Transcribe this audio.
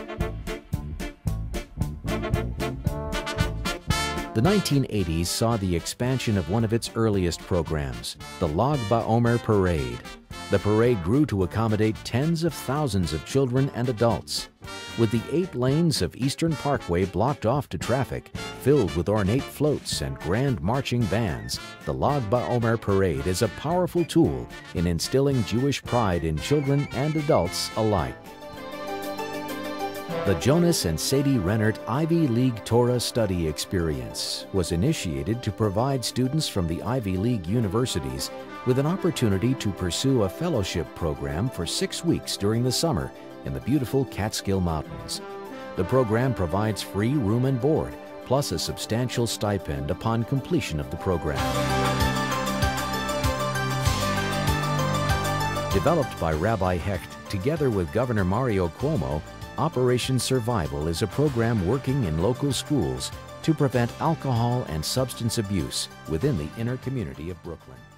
The 1980s saw the expansion of one of its earliest programs, the Lag BaOmer Parade. The parade grew to accommodate tens of thousands of children and adults. With the 8 lanes of Eastern Parkway blocked off to traffic, filled with ornate floats and grand marching bands, the Lag BaOmer Parade is a powerful tool in instilling Jewish pride in children and adults alike. The Jonas and Sadie Rennert Ivy League Torah Study Experience was initiated to provide students from the Ivy League universities with an opportunity to pursue a fellowship program for 6 weeks during the summer in the beautiful Catskill Mountains. The program provides free room and board, plus a substantial stipend upon completion of the program. Developed by Rabbi Hecht together with Governor Mario Cuomo, Operation Survival is a program working in local schools to prevent alcohol and substance abuse within the inner community of Brooklyn.